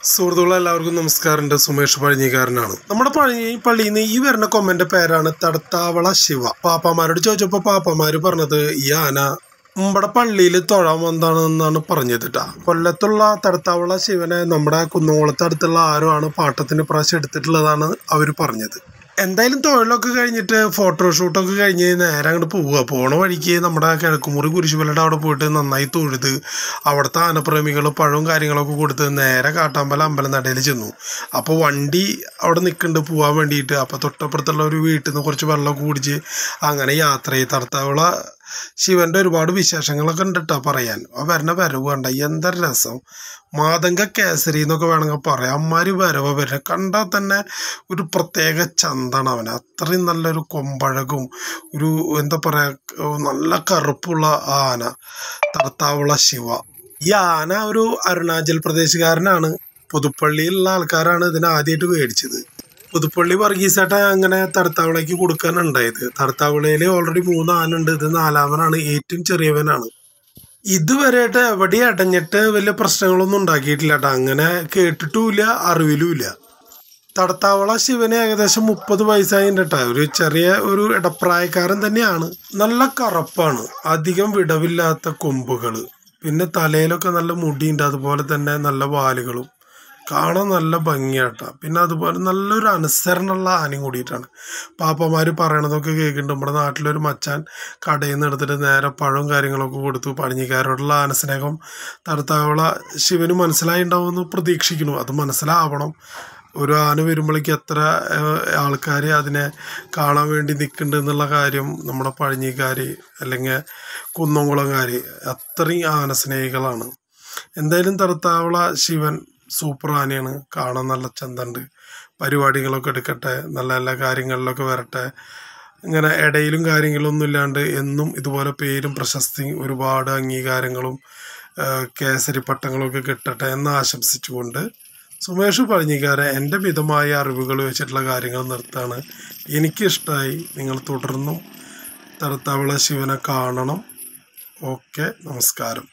സുഹൃത്തുക്കളെ എല്ലാവർക്കും നമസ്കാരം. സുമേഷ് പഴഞ്ഞിക്കാരനാണ്. നമ്മുടെ പള്ളിയിൽ നിന്ന് ഈ വരുന്ന കൊമ്മന്റെ പേരാണ് തടത്താവള ശിവ. പാപ്പാമാരോട് ചോദിച്ചപ്പോൾ പാപ്പാമാര് പറഞ്ഞത് ഈ ആന നമ്മുടെ പള്ളിയിൽ തൊഴാൻ വന്നതാണെന്നാണ് പറഞ്ഞത് കേട്ടാ. കൊല്ലത്തുള്ള തടത്താവള ശിവനെ നമ്മുടെ കുന്നംകുളത്ത് അടുത്തുള്ള ആരോ ആണ് പാട്ടത്തിന് പ്രാവശ്യം എടുത്തിട്ടുള്ളതാണ് അവർ പറഞ്ഞത്. എന്തായാലും തൊഴിലൊക്കെ കഴിഞ്ഞിട്ട് ഫോട്ടോഷൂട്ടൊക്കെ കഴിഞ്ഞ് നേരെ അങ്ങോട്ട് പോവുക. പോണ വഴിക്ക് നമ്മുടെ കിഴക്കുമുറി കുരിശുമലയുടെ അവിടെ പോയിട്ട് നന്നായി തൊഴുത് അവിടുത്തെ ആനപ്രേമികൾ പഴവും കാര്യങ്ങളൊക്കെ കൊടുത്ത് നേരെ കാട്ടാമ്പല അമ്പലം നടയിൽ ചെന്നു. അപ്പോൾ വണ്ടി അവിടെ നിൽക്കുന്നുണ്ട് പോകാൻ വേണ്ടിയിട്ട്. അപ്പോൾ തൊട്ടപ്പുറത്തുള്ള ഒരു വീട്ടിൽ നിന്ന് കുറച്ച് വെള്ളമൊക്കെ കുടിച്ച് അങ്ങനെ യാത്ര ചെയ്ത് തടത്താവള ശിവന്റെ ഒരുപാട് വിശേഷങ്ങളൊക്കെ ഉണ്ട് കേട്ടോ പറയാൻ. വരുന്ന വരവ് കണ്ട എന്തൊരു രസം. മാതങ്ക കേസരി എന്നൊക്കെ വേണമെങ്കിൽ പറയാം. അമ്മാര് വരവ് വരെ കണ്ടാൽ തന്നെ ഒരു പ്രത്യേക ചന്താണ് അവന്. അത്രയും നല്ലൊരു കൊമ്പഴകും ഒരു എന്താ പറയുക നല്ല കറുപ്പുള്ള ആന തടത്താവള ശിവ. ഈ ആന ഒരു അരുണാചൽ പ്രദേശുകാരനാണ്. പുതുപ്പള്ളിയിലുള്ള ആൾക്കാരാണ് ഇതിനെ ആദ്യമായിട്ട് മേടിച്ചത്. പുതുപ്പള്ളി വർഗീസേട്ട അങ്ങനെ തടത്താവളയ്ക്ക് കൊടുക്കാനുണ്ടായത്. തടത്താവളയിൽ ഓൾറെഡി 3 ആനുണ്ട്. ഇത് 4ാമനാണ്. ഏറ്റവും ചെറിയവനാണ്. ഇതുവരെയായിട്ട് എവിടെ അടഞ്ഞിട്ട് വലിയ പ്രശ്നങ്ങളൊന്നും ഉണ്ടാക്കിയിട്ടില്ല കേട്ടോ. അങ്ങനെ കേട്ടിട്ടുമില്ല, അറിവിലുമില്ല. തടത്താവള ശിവന് ഏകദേശം 30 വയസ്സായിട്ടുണ്ട് കേട്ടോ. ഒരു ചെറിയ ഒരു ഇടപ്രായക്കാരൻ തന്നെയാണ്. നല്ല കറുപ്പാണ്, അധികം വിടവില്ലാത്ത കൊമ്പുകൾ, പിന്നെ തലയിലൊക്കെ നല്ല മുടിയുണ്ട്, അതുപോലെ തന്നെ നല്ല വാലുകളും, കാണാൻ നല്ല ഭംഗിയാട്ടാ. പിന്നെ അതുപോലെ നല്ലൊരു അനുസരണമുള്ള ആനയും കൂടിയിട്ടാണ്. പാപ്പമാര് പറയണതൊക്കെ കേൾക്കുന്നുണ്ട്. നമ്മുടെ നാട്ടിലൊരു മച്ചാൻ കടയിൽ നിന്ന് എടുത്തിട്ട് നേരെ പഴവും കാര്യങ്ങളൊക്കെ കൊടുത്തു. പഴഞ്ഞിക്കാരോടുള്ള ആനസ്നേഹം തടത്താവള ശിവന് മനസ്സിലായി ഉണ്ടാവുമെന്ന് പ്രതീക്ഷിക്കുന്നു. അത് മനസ്സിലാവണം. ഒരു ആന വരുമ്പോഴേക്ക് എത്ര ആൾക്കാർ അതിനെ കാണാൻ വേണ്ടി നിൽക്കുന്നുണ്ട് എന്നുള്ള കാര്യം നമ്മുടെ പഴഞ്ഞിക്കാർ അല്ലെങ്കിൽ കുന്നംകുളംകാർ അത്രയും ആനസ്നേഹികളാണ്. എന്തായാലും തടത്താവള ശിവൻ സൂപ്പർ ആനയാണ്. കാണാൻ നല്ല ചന്തണ്ട്. പരിപാടികളൊക്കെ എടുക്കട്ടെ, നല്ല നല്ല കാര്യങ്ങളിലൊക്കെ വരട്ടെ. ഇങ്ങനെ ഇടയിലും കാര്യങ്ങളൊന്നും ഇല്ലാണ്ട് എന്നും ഇതുപോലെ പേരും പ്രശസ്തിയും ഒരുപാട് അംഗീകാരങ്ങളും കേസരി പട്ടങ്ങളൊക്കെ കിട്ടട്ടെ എന്ന് ആശംസിച്ചുകൊണ്ട് സുമേഷ് പഴഞ്ഞിക്കാരൻ എൻ്റെ മിതമായ അറിവുകൾ വെച്ചിട്ടുള്ള കാര്യങ്ങൾ നിർത്താണ്. എനിക്കിഷ്ടമായി. നിങ്ങൾ തുടർന്നും തടത്താവള ശിവനെ കാണണം. ഓക്കെ, നമസ്കാരം.